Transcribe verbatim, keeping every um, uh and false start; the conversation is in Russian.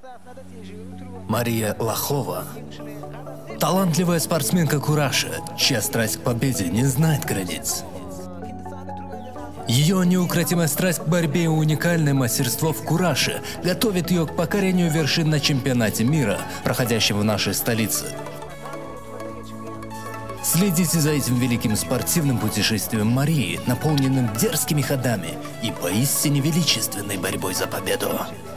Мария Лохова – талантливая спортсменка кураша, чья страсть к победе не знает границ. Ее неукротимая страсть к борьбе и уникальное мастерство в кураше готовит ее к покорению вершин на чемпионате мира, проходящем в нашей столице. Следите за этим великим спортивным путешествием Марии, наполненным дерзкими ходами и поистине величественной борьбой за победу.